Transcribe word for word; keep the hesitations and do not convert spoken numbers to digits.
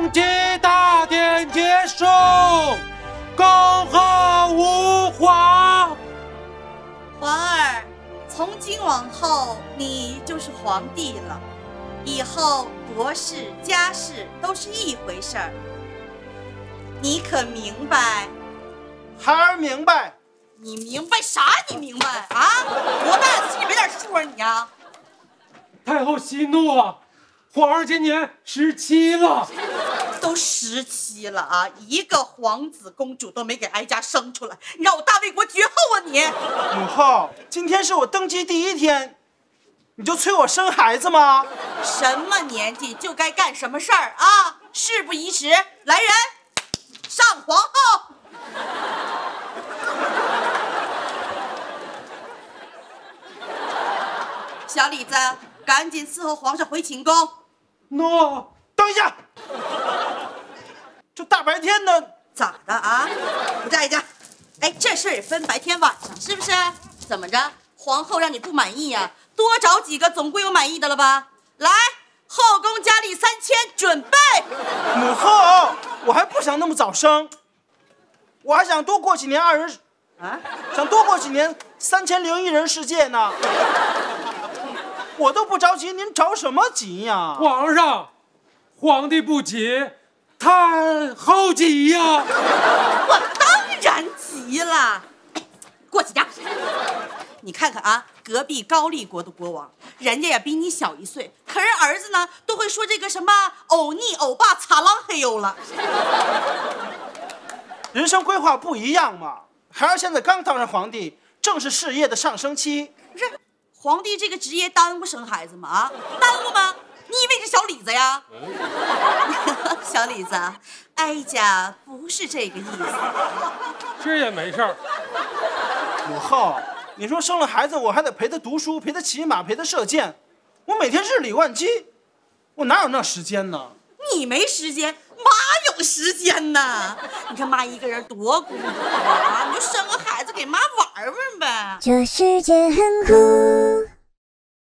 登基大典结束，恭贺吾皇。 皇儿，从今往后你就是皇帝了，以后国事家事都是一回事儿，你可明白？ 孩儿明白。 你明白啥？你明白啊？多大心里没点数啊你啊！ 太后息怒了，皇儿今年十七了， 都十七了啊，一个皇子公主都没给哀家生出来，你让我大魏国绝后啊你！ 母后，今天是我登基第一天，你就催我生孩子吗？ 什么年纪就该干什么事儿啊！事不宜迟，来人，上皇后。小李子，赶紧伺候皇上回寝宫。 诺。 等一下，这大白天的咋的啊？不在家。哎，这事儿也分白天晚上，是不是？怎么着？皇后让你不满意呀？多找几个，总归有满意的了吧？来，后宫佳丽三千，准备。 母后，我还不想那么早生，我还想多过几年二人，啊，想多过几年三千零一人世界呢。我都不着急，您着什么急呀？ 皇上，皇帝不急，太后急呀！ 我当然急了。哎，过去点。你看看啊，隔壁高丽国的国王，人家也比你小一岁，可是儿子呢，都会说这个什么欧尼欧巴擦浪嘿呦了。 人生规划不一样嘛。孩儿现在刚当上皇帝，正是事业的上升期。 不是。皇帝这个职业耽误生孩子吗？啊，耽误吗？你以为是小李子呀？小李子，哀家不是这个意思。 这也没事儿。 母后，你说生了孩子，我还得陪他读书，陪他骑马，陪他射箭，我每天日理万机，我哪有那时间呢？ 你没时间，妈有时间呢。你看妈一个人多孤独啊！你就生个孩子给妈玩玩呗。 这世界很酷。